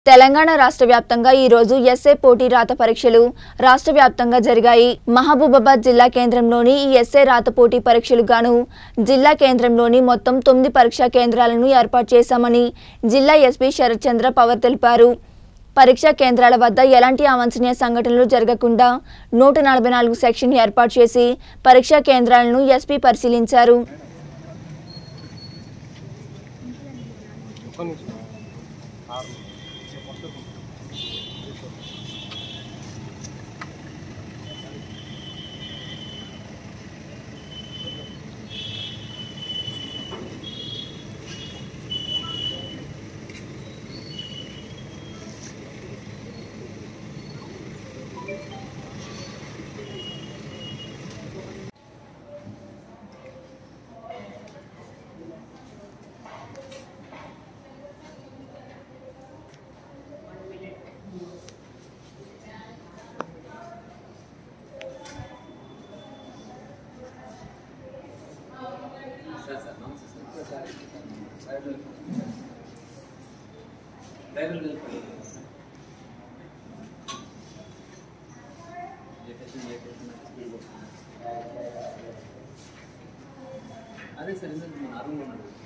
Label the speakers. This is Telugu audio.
Speaker 1: తెలంగాణ రాష్ట్ర వ్యాప్తంగా ఈ రోజు ఎస్ఏ పోటీ రాత పరీక్షలు రాష్ట్ర వ్యాప్తంగా జరిగాయి. మహబూబాబాద్ జిల్లా కేంద్రంలోని ఈ ఎస్ఏ రాత పోటీ పరీక్షలు గాను జిల్లా కేంద్రంలోని మొత్తం 9 పరీక్షా కేంద్రాలను ఏర్పాటు చేశామని జిల్లా ఎస్పీ శరత్ చంద్ర పవర్ తెలిపారు. పరీక్షా కేంద్రాల వద్ద ఎలాంటి అవాంఛనీయ సంఘటనలు జరగకుండా 144 సెక్షన్ ఏర్పాటు చేసి పరీక్షా కేంద్రాలను ఎస్పీ పరిశీలించారు.
Speaker 2: అదే సార్ మన ఆరంభంలో